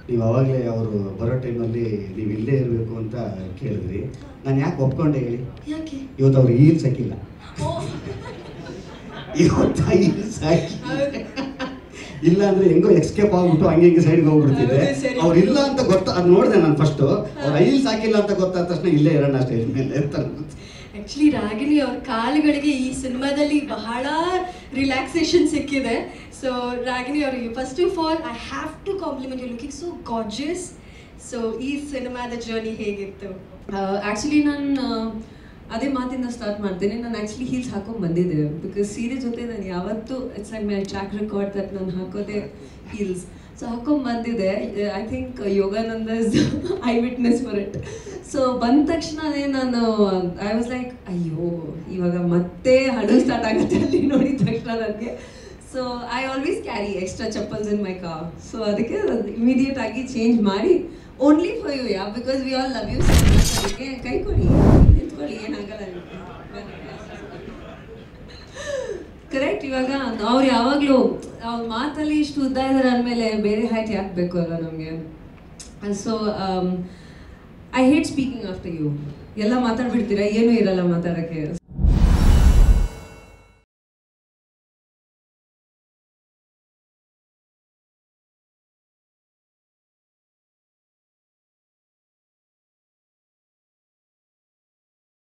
ನೀವು ಅವಾಗಲೇ ಅವರು ಬರೋ ಟೈಮಲ್ಲಿ ನೀವು ಇಲ್ಲೇ ಇರಬೇಕು ಅಂತ ಕೇಳಿದ್ರಿ. ನಾನು ಯಾಕೆ ಒಪ್ಕೊಂಡೆ ಹೇಳಿ? ಯಾಕೆ? ಇವತ್ತು ಅವ್ರು ಹೀಲ್ಸ್ ಹಾಕಿಲ್ಲ. ಇವತ್ತು ಹೀಲ್ಸ್ ಹಾಕಿ ಇಲ್ಲ ಅಂದ್ರೆ ಹೆಂಗೋ ಎಕ್ಸ್ಕೇಪ್ ಆಗ್ಬಿಟ್ಟು ಹಂಗೆ ಸೈಡ್ಗೆ ಹೋಗ್ಬಿಡ್ತಿದ್ದೆ. ಅವ್ರು ಇಲ್ಲ ಅಂತ ಅದು ನೋಡಿದೆ ನಾನು ಫಸ್ಟು. ಅವ್ರು ಹೀಲ್ಸ್ ಹಾಕಿಲ್ಲ ಅಂತ ಗೊತ್ತಾದ ತಕ್ಷಣ ಇಲ್ಲೇ ಇರೋಣ ಸ್ಟೇಜ್ ಮೇಲೆ ಇರ್ತಾರೆ. ಆಕ್ಚುಲಿ ರಾಗಿಣಿ ಅವ್ರ ಕಾಲುಗಳಿಗೆ ಈ ಸಿನಿಮಾದಲ್ಲಿ ಬಹಳ ರಿಲ್ಯಾಕ್ಸೇಷನ್ ಸಿಕ್ಕಿದೆ. ಸೊ ರಾಗಿಣಿ ಅವರಿಗೆ first of all I have to compliment you, looking so gorgeous. So ಈ ಸಿನಿಮಾದ ಜರ್ನಿ ಹೇಗಿತ್ತು? ಆ್ಯಕ್ಚುಲಿ ನಾನು ಅದೇ ಮಾತಿಂದ ಸ್ಟಾರ್ಟ್ ಮಾಡ್ತೀನಿ. ನಾನು ಆ್ಯಕ್ಚುಲಿ ಹೀಲ್ಸ್ ಹಾಕೊಂಡು ಬಂದಿದ್ದೆ ಬಿಕಾಸ್ ಸೀರೆ ಜೊತೆ ನಾನು ಯಾವತ್ತೂ it's like my track record that ನಾನು ಹಾಕೋದೆ ಹೀಲ್ಸ್. ಸೊ ಹಾಕೊಂಡು ಬಂದಿದ್ದೆ. I think Yogananda is eye witness for it. So ಬಂದ ತಕ್ಷಣನೇ ನಾನು ಐ ವಾಸ್ ಲೈಕ್ ಅಯ್ಯೋ ಇವಾಗ ಮತ್ತೆ ಹಡು ಸ್ಟಾರ್ಟ್ ಆಗುತ್ತೆ ಅಲ್ಲಿ ನೋಡಿದ ತಕ್ಷಣ ನನಗೆ. So I always carry extra chappals in my car. So ಅದಕ್ಕೆ ಇಮಿಡಿಯೇಟ್ ಆಗಿ ಚೇಂಜ್ ಮಾಡಿ only for you yeah because we all love you so much. ಅದಕ್ಕೆ ಕೈ ಕೊಡಿ, ನಿಂತ್ಕೊಳ್ಳಿ, ಏನಾಗಲ್ಲ. ಕರೆಕ್ಟ್. ಇವಾಗ ಅವ್ರು ಯಾವಾಗಲೂ ಅವ್ರ ಮಾತಲ್ಲಿ ಇಷ್ಟು ಉದ್ದ ಇದ್ದಾರೆ ಅಂದಮೇಲೆ ಬೇರೆ ಹೈಟ್ ಯಾಕೆ ಬೇಕು ಅಲ್ಲ ನಮಗೆ. So I hate speaking after you. ಎಲ್ಲ ಮಾತಾಡ್ಬಿಡ್ತೀರಾ, ಏನೂ ಇರಲ್ಲ ಮಾತಾಡೋಕ್ಕೆ.